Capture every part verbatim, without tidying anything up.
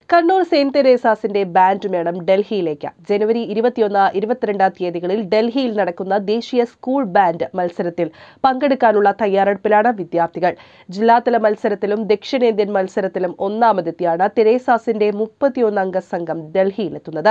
Kannur Saint തെരേസാസിന്റെ band മേളം ഡൽഹിയിലേക്ക്. ജനുവരി ഇരുപത്തിയൊന്ന് ഇരുപത്തിരണ്ട് തീയതികളിൽ ഡൽഹിയിൽ നടക്കുന്ന ദേശീയ സ്കൂൾ ബാൻഡ് മത്സരത്തിൽ പങ്കെടുക്കാനുള്ള തയ്യാറെടുപ്പിലാണ് വിദ്യാർത്ഥികൾ. ജില്ലാതല മത്സരത്തിലും ദക്ഷിണേന്ത്യൻ മത്സരത്തിലും ഒന്നാമതെത്തിയാണ് തെരേസാസിന്റെ മുപ്പത്തിയൊന്ന് അംഗ സംഘം ഡൽഹിയിലെത്തുന്നത്.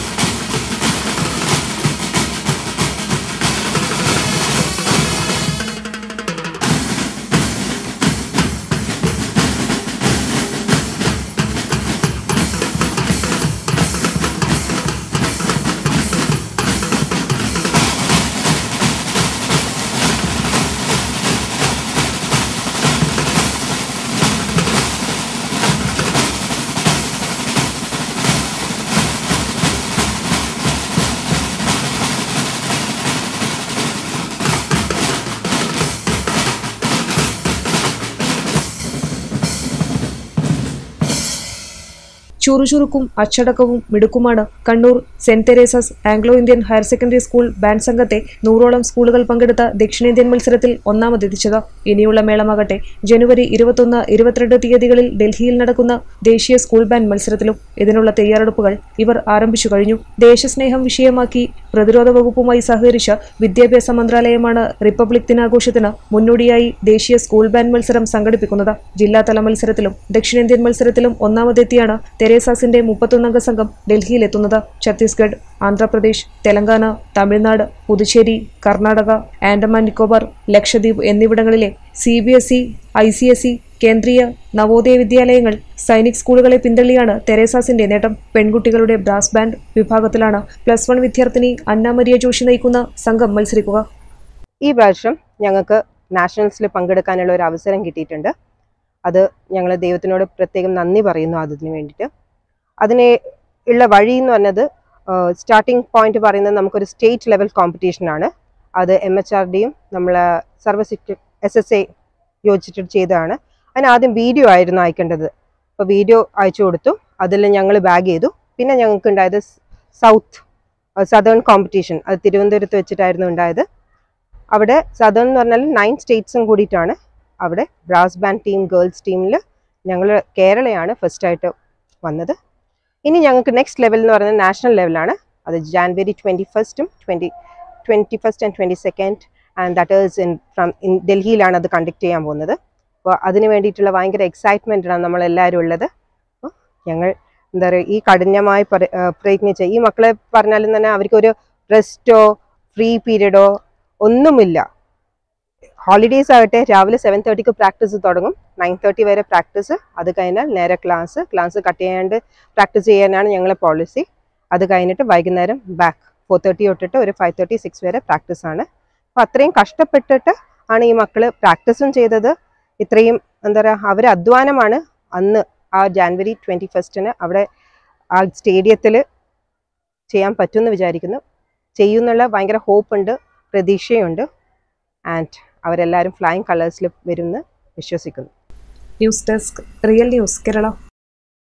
ചുറുചുറുക്കും അച്ചടക്കവും മിടുക്കുമാണ് Kannur saint Teresa's Anglo Indian higher secondary school band സംഘത്തെ നൂറോളം സ്കൂളുകൾ പങ്കെടുത്ത ദക്ഷിണേന്ത്യൻ മത്സരത്തിൽ ഒന്നാമതെത്തിച്ചത്. ഇനിയുള്ള മേളമാകട്ടെ ജനുവരി ഇരുപത്തൊന്ന് ഇരുപത്തിരണ്ട് തീയതികളിൽ ഡൽഹിയിൽ നടക്കുന്ന ദേശീയ സ്കൂൾ ബാൻഡ് മത്സരത്തിലും. ഇതിനുള്ള തയ്യാറെടുപ്പുകൾ ഇവർ ആരംഭിച്ചു കഴിഞ്ഞു. ദേശസ്നേഹം വിഷയമാക്കി പ്രതിരോധ വകുപ്പുമായി സഹകരിച്ച വിദ്യാഭ്യാസ മന്ത്രാലയമാണ് റിപ്പബ്ലിക് ദിനാഘോഷത്തിന് മുന്നോടിയായി ദേശീയ സ്കൂൾ ബാൻഡ് മത്സരം സംഘടിപ്പിക്കുന്നത്. ജില്ലാതല മത്സരത്തിലും ദക്ഷിണേന്ത്യൻ മത്സരത്തിലും ഒന്നാമതെത്തിയാണ് തെരേസാസിന്റെ മുപ്പത്തൊന്നംഗ സംഘം ഡൽഹിയിലെത്തുന്നത്. ഛത്തീസ്ഗഡ്, ആന്ധ്രാപ്രദേശ്, തെലങ്കാന, തമിഴ്നാട്, പുതുച്ചേരി, കർണാടക, ആൻഡമാൻ നിക്കോബാർ, ലക്ഷദ്വീപ് എന്നിവിടങ്ങളിലെ C B S E, I C S E, Kendriya Navodaya വിദ്യാലയങ്ങൾ, സൈനിക് സ്കൂളുകളെ പിന്തള്ളിയാണ് തെരേസാസിന്റെ നേട്ടം. പെൺകുട്ടികളുടെ ബ്രാസ് ബാൻഡ് വിഭാഗത്തിലാണ് പ്ലസ് വൺ വിദ്യാർത്ഥിനി അന്ന മരിയ ജോഷി നയിക്കുന്ന സംഘം മത്സരിക്കുക. ഈ പ്രാവശ്യം ഞങ്ങൾക്ക് നാഷണൽസിൽ പങ്കെടുക്കാനുള്ള ഒരു അവസരം കിട്ടിയിട്ടുണ്ട്. അത് ഞങ്ങൾ ദൈവത്തിനോട് പ്രത്യേകം നന്ദി പറയുന്നു. അതിന് വേണ്ടിയിട്ട് അതിനെ ഉള്ള വഴി എന്ന് പറഞ്ഞത് സ്റ്റാർട്ടിംഗ് പോയിന്റ് പറയുന്നത് നമുക്കൊരു സ്റ്റേറ്റ് ലെവൽ കോമ്പറ്റീഷനാണ്. അത് എം എച്ച് ആർ ഡിയും നമ്മളെ സർവീസ് എസ് എസ് എ യോജിച്ചിട്ട് ചെയ്തതാണ്. അതിന് ആദ്യം വീഡിയോ ആയിരുന്നു അയക്കേണ്ടത്. അപ്പോൾ വീഡിയോ അയച്ചു കൊടുത്തു. അതിൽ ഞങ്ങൾ ബാഗ് ചെയ്തു. പിന്നെ ഞങ്ങൾക്ക് ഉണ്ടായത് സൗത്ത് സദേൺ കോമ്പറ്റീഷൻ, അത് തിരുവനന്തപുരത്ത് വെച്ചിട്ടായിരുന്നു ഉണ്ടായത്. അവിടെ സദേൺ എന്ന് പറഞ്ഞാൽ നയൻ സ്റ്റേറ്റ്സും കൂടിയിട്ടാണ്. അവിടെ ബ്രാസ് ബാൻഡ് ടീം ഗേൾസ് ടീമിൽ ഞങ്ങൾ കേരളയാണ് ഫസ്റ്റായിട്ട് വന്നത്. ഇനി ഞങ്ങൾക്ക് നെക്സ്റ്റ് ലെവൽ എന്ന് പറയുന്നത് നാഷണൽ ലെവലാണ്. അത് ജാനുവരി ട്വൻറ്റി ഫസ്റ്റും twenty twenty first and twenty second and that is in from in ഡൽഹിയിലാണ് അത് കണ്ടക്ട് ചെയ്യാൻ പോകുന്നത്. അപ്പോൾ അതിന് വേണ്ടിയിട്ടുള്ള ഭയങ്കര എക്സൈറ്റ്മെൻറ്റാണ് നമ്മളെല്ലാവരും ഉള്ളത്. അപ്പോൾ ഞങ്ങൾ എന്താ പറയുക, ഈ കഠിനമായി പ്രയത്നിച്ച ഈ മക്കളെ പറഞ്ഞാലും തന്നെ അവർക്കൊരു റെസ്റ്റോ ഫ്രീ പീരീഡോ ഒന്നുമില്ല. ഹോളിഡേയ്സ് ആകട്ടെ രാവിലെ സെവൻ തേർട്ടിക്ക് പ്രാക്ടീസ് തുടങ്ങും, നയൻ തേർട്ടി വരെ പ്രാക്ടീസ്. അത് കഴിഞ്ഞാൽ നേരെ ക്ലാസ് ക്ലാസ് കട്ട് ചെയ്യാണ്ട് പ്രാക്ടീസ് ചെയ്യാനാണ് ഞങ്ങളെ പോളിസി. അത് കഴിഞ്ഞിട്ട് വൈകുന്നേരം ബാക്ക് ഫോർ തേർട്ടി തൊട്ടിട്ട് ഒരു ഫൈവ് തേർട്ടി സിക്സ് വരെ പ്രാക്ടീസാണ്. അപ്പോൾ അത്രയും കഷ്ടപ്പെട്ടിട്ട് ആണ് ഈ മക്കൾ പ്രാക്ടീസും ചെയ്തത്. ഇത്രയും എന്താ പറയുക, അവർ അധ്വാനമാണ് അന്ന് ആ ജാനുവരി ട്വൻറ്റി ഫസ്റ്റിന് അവിടെ ആ സ്റ്റേഡിയത്തിൽ ചെയ്യാൻ പറ്റുമെന്ന് വിചാരിക്കുന്നു. ചെയ്യുന്നുള്ള ഭയങ്കര ഹോപ്പുണ്ട്, പ്രതീക്ഷയുണ്ട്. ആൻഡ് അവരെല്ലാവരും ഫ്ലൈയിങ് കളേഴ്സിൽ വരുമെന്ന് വിശ്വസിക്കുന്നു. News desk, real news Kerala.